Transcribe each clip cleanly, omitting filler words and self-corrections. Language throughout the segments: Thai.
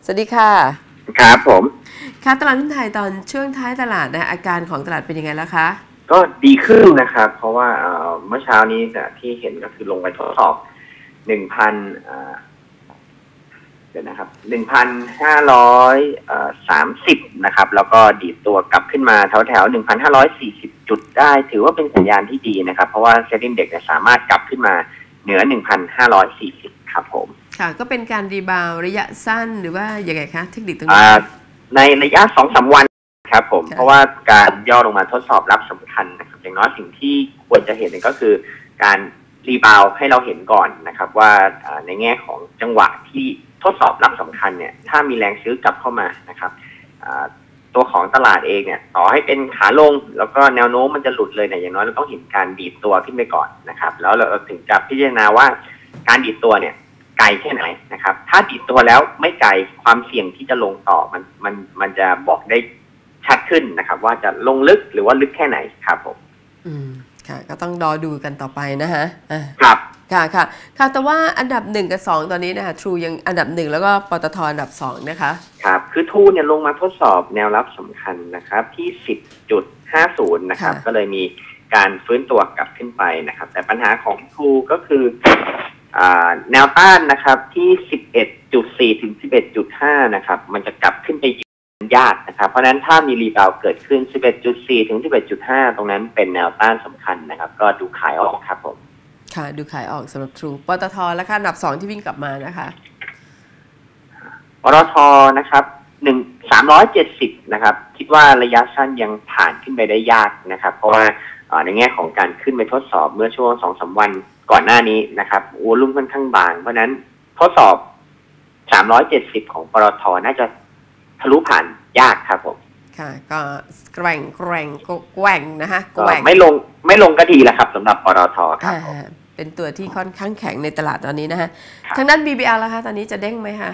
สวัสดีค่ะครับผมค่ะตลาดหุ้นไทยตอนช่วงท้ายตลาดนะอาการของตลาดเป็นยังไงแล้วคะก็ดีขึ้นนะครับเพราะว่าเมื่อเช้านี้ที่เห็นก็คือลงไปทดสอบ1,000เดี๋ยวนะครับ1,530นะครับแล้วก็ดีดตัวกลับขึ้นมาแถว1,540 จุดได้ถือว่าเป็นสัญญาณที่ดีนะครับเพราะว่าเซ็นดิ้งเด็กสามารถกลับขึ้นมาเหนือ1,540ครับผมค่ะก็เป็นการรีบาวระยะสั้นหรือว่าอย่างไรคะเทคนิคตรงนี้ในระยะ 2-3 วันครับผมเพราะว่าการย่อลงมาทดสอบรับสำคัญนะครับอย่างน้อยสิ่งที่ควรจะเห็นก็คือการรีบาวให้เราเห็นก่อนนะครับว่าในแง่ของจังหวะที่ทดสอบรับสำคัญเนี่ยถ้ามีแรงซื้อกลับเข้ามานะครับตัวของตลาดเองเนี่ยต่อให้เป็นขาลงแล้วก็แนวโน้มมันจะหลุดเลยเนี่ยอย่างน้อยเราต้องเห็นการดีดตัวขึ้นไปก่อนนะครับแล้วเราถึงจะพิจารณาว่าการดีดตัวเนี่ยไกลแค่ไหนนะครับถ้าดีดตัวแล้วไม่ไกลความเสี่ยงที่จะลงต่อมันจะบอกได้ชัดขึ้นนะครับว่าจะลงลึกหรือว่าลึกแค่ไหนครับผมค่ะก็ต้องรอดูกันต่อไปนะฮะครับค่ะแต่ว่าอันดับ1กับ2ตอนนี้นะคะ True ยังอันดับ1แล้วก็ปตท.อันดับ2นะคะครับคือ True เนี่ยลงมาทดสอบแนวรับสำคัญนะครับที่ 10.50 นะครับก็เลยมีการฟื้นตัวกลับขึ้นไปนะครับแต่ปัญหาของ True ก็คือแนวต้านนะครับที่ 11.4 ถึง 11.5 นะครับมันจะกลับขึ้นไปยากนะครับเพราะนั้นถ้ามีรีบาวเกิดขึ้น 11.4 ถึง 11.5 ตรงนั้นเป็นแนวต้านสำคัญนะครับก็ดูขายออกครับผมค่ะดูขายออกสำหรับ True ปตท.แล้วค่ะอันดับ2ที่วิ่งกลับมานะคะปตท.นะครับ370นะครับคิดว่าระยะสั้นยังผ่านขึ้นไปได้ยากนะครับเพราะว่าในแง่ของการขึ้นไปทดสอบเมื่อช่วง 2-3 วันก่อนหน้านี้นะครับวอลุ่มค่อนข้างบางเพราะนั้นทดสอบ370ของปตท.น่าจะทะลุผ่านยากครับผมค่ะก็แกว่งนะคะก็ไม่ลงก็ดีแล้วครับสำหรับปตท.ครับเป็นตัวที่ค่อนข้างแข็งในตลาดตอนนี้นะฮะทางด้าน BBL แล้วคะตอนนี้จะเด้งไหมคะ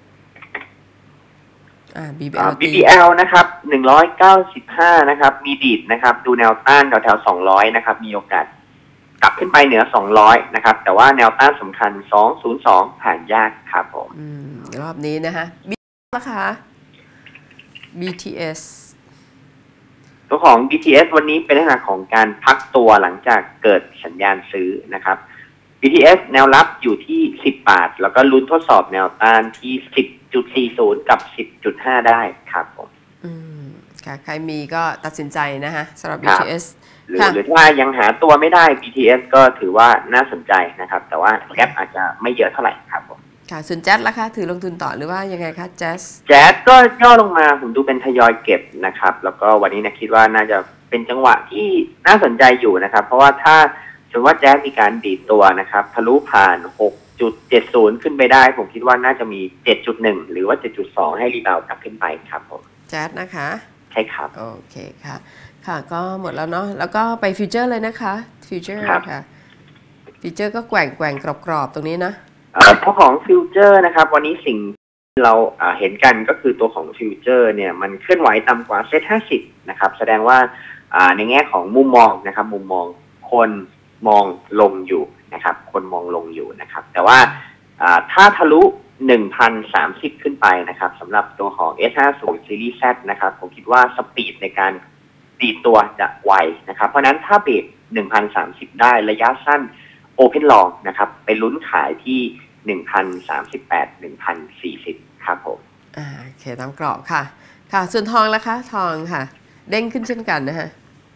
BBL นะครับ195นะครับมีดีดนะครับดูแนวต้านแถว200นะครับมีโอกาสกลับขึ้นไปเหนือ200นะครับแต่ว่าแนวต้านสำคัญ202ผ่านยากครับผมรอบนี้นะคะ BTS ราคา BTS ตัวของ BTS วันนี้เป็นลักษณะของการพักตัวหลังจากเกิดสัญญาณซื้อนะครับ BTS แนวรับอยู่ที่10 บาทแล้วก็ลุ้นทดสอบแนวต้านที่10.40 กับ 10.5 ได้ครับผมค่ะใครมีก็ตัดสินใจนะฮะสำหรับ BTS หรือถ้ายังหาตัวไม่ได้ BTS ก็ถือว่าน่าสนใจนะครับแต่ว่าแกปอาจจะไม่เยอะเท่าไหร่ครับผมค่ะส่วนแจ๊สล่ะคะถือลงทุนต่อหรือว่ายังไงคะแจ๊สก็ย่อลงมาผมดูเป็นทยอยเก็บนะครับแล้วก็วันนี้คิดว่าน่าจะเป็นจังหวะที่น่าสนใจอยู่นะครับเพราะว่าถ้าสมมติว่าแจ๊สมีการดีดตัวนะครับทะลุผ่าน 6.70 ขึ้นไปได้ผมคิดว่าน่าจะมี 7.1 หรือว่า 7.2 ให้รีบาวกลับขึ้นไปครับผมแจ๊สนะคะใช่ครับโอเคค่ะก็หมดแล้วเนาะแล้วก็ไปฟิวเจอร์เลยนะคะฟิวเจอร์ค่ะฟิวเจอร์ก็แกว่งกรอบๆตรงนี้นะตัวของฟิวเจอร์นะครับวันนี้สิ่งเราเห็นกันก็คือตัวของฟิวเจอร์เนี่ยมันเคลื่อนไหวต่ำกว่าเซ็ต50นะครับแสดงว่าในแง่ของมุมมองนะครับมุมมองคนมองลงอยู่นะครับคนมองลงอยู่นะครับแต่ว่าถ้าทะลุ 1,030 ขึ้นไปนะครับสำหรับตัวของ S50 Series Z นะครับผมคิดว่าสปีดในการดีดตัวจะไวนะครับเพราะนั้นถ้าเบรก 1,030 ได้ระยะสั้นOpen Long นะครับไปลุ้นขายที่ 1,038 1,040 ครับผมโอเคตามกรอบค่ะส่วนทองล่ะคะทองค่ะเด้งขึ้นเช่นกันนะฮะ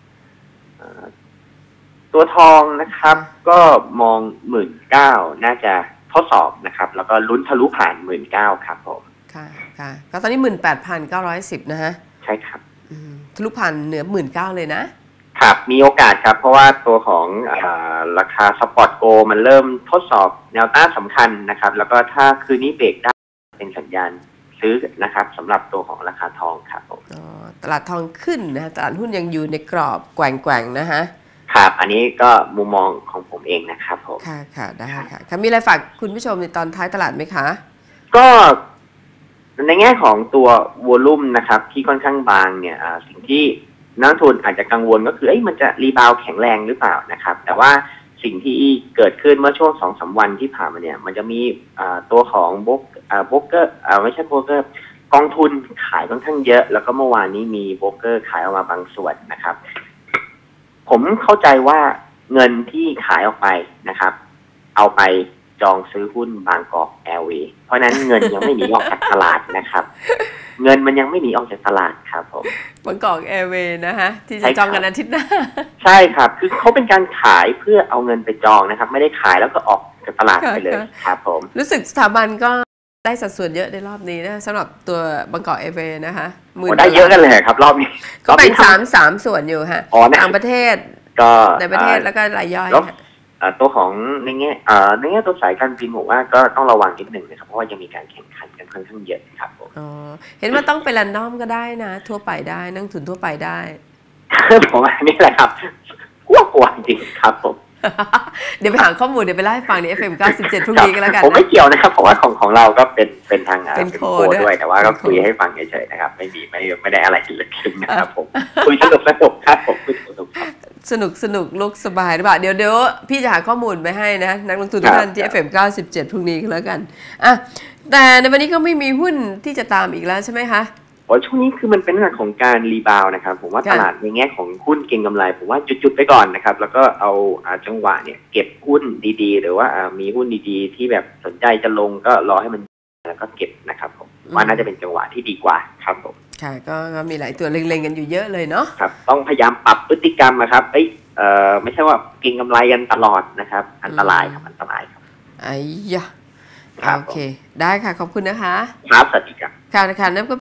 ตัวทองนะครับก็มอง 19,000 น่าจะทดสอบนะครับแล้วก็ลุ้นทะลุผ่าน 19,000 ครับผมค่ะก็ตอนนี้ 18,910 นะฮะใช่ครับทะลุผ่านเหนือ 19,000 เลยนะครับมีโอกาสครับเพราะว่าตัวของราคาสปอร์ตโกมันเริ่มทดสอบแนวต้านสำคัญนะครับแล้วก็ถ้าคืนนี้เบรกได้เป็นสัญญาณซื้อนะครับสำหรับตัวของราคาทองครับผมตลาดทองขึ้นนะตลาดหุ้นยังอยู่ในกรอบแกว่งนะฮะครับอันนี้ก็มุมมองของผมเองนะครับผมค่ะได้ค่ะมีอะไรฝากคุณผู้ชมในตอนท้ายตลาดไหมคะก็ในแง่ของตัววอลุ่มนะครับที่ค่อนข้างบางเนี่ยสิ่งที่นักทุนอาจจะกังวลก็คือมันจะรีบาวแข็งแรงหรือเปล่านะครับแต่ว่าสิ่งที่เกิดขึ้นเมื่อช่วง2-3 วันที่ผ่านมาเนี่ยมันจะมีตัวของโบรกเกอร์ไม่ใช่โบรกเกอร์กองทุนขายค่อนข้างเยอะแล้วก็เมื่อวานนี้มีโบรกเกอร์ขายออกมาบางส่วนนะครับผมเข้าใจว่าเงินที่ขายออกไปนะครับเอาไปจองซื้อหุ้นบางกอกแอร์เวย์เพราะนั้นเงินยังไม่หนีออกจากตลาดนะครับเงินมันยังไม่หนีออกจากตลาดครับผมบางกอกแอร์เวย์นะฮะที่จะจองกันอาทิตย์หน้าใช่ครับคือเขาเป็นการขายเพื่อเอาเงินไปจองนะครับไม่ได้ขายแล้วก็ออกจากตลาดไปเลยครับผมรู้สึกสถาบันก็ได้สัดส่วนเยอะในรอบนี้นะสำหรับตัวบางกอกแอร์เวย์นะคะได้เยอะกันเลยครับรอบนี้ก็แบ่งสามส่วนอยู่ฮะต่างประเทศก็ในประเทศแล้วก็รายย่อยตัวของในแง่ตัวสายการบินผมว่าก็ต้องระวังนิดหนึ่งนะครับเพราะว่ายังมีการแข่งขันกันค่อนข้างเยอะครับผมเห็นว่าต้องไปแรนดอมก็ได้นะทั่วไปได้นักทุนทั่วไปได้ผมว่านี่แหละครับกลัวจริงครับผมเดี๋ยวไปหาข้อมูลเดี๋ยวไปเล่าให้ฟังใน FM 97พรุ่งนี้ก็แล้วกันผมไม่เกี่ยวนะครับเพราะว่าของเราก็เป็นทางเป็นโคด้วยแต่ว่าก็คุยให้ฟังเฉยๆนะครับไม่ได้อะไรลึกซึ้งนะครับผมคุยสนุกครับผมคุยสนุกลุกสบายหรือเปล่าเดี๋ยวพี่จะหาข้อมูลไปให้นะนักลงทุนทุกท่านที่ FM 97พรุ่งนี้ก็แล้วกันแต่ในวันนี้ก็ไม่มีหุ้นที่จะตามอีกแล้วใช่ไหมคะช่วงนี้คือมันเป็นเรื่องของการรีบาวนะครับผมว่าตลาดในแง่ของหุ้นเก็งกำไรผมว่าจุดๆไปก่อนนะครับแล้วก็เอาจังหวะเนี่ยเก็บหุ้นดีๆหรือว่ามีหุ้นดีๆที่แบบสนใจจะลงก็รอให้มันแล้วก็เก็บนะครับผมว่าน่าจะเป็นจังหวะที่ดีกว่าครับผมค่ะก็มีหลายตัวเล็งๆกันอยู่เยอะเลยเนาะครับต้องพยายามปรับพฤติกรรมนะครับไม่ใช่ว่าเก็งกำไรกันตลอดนะครับอันตรายครับไอ้ยะโอเคได้ค่ะขอบคุณนะคะครับสวัสดีครับค่ะนั่นก็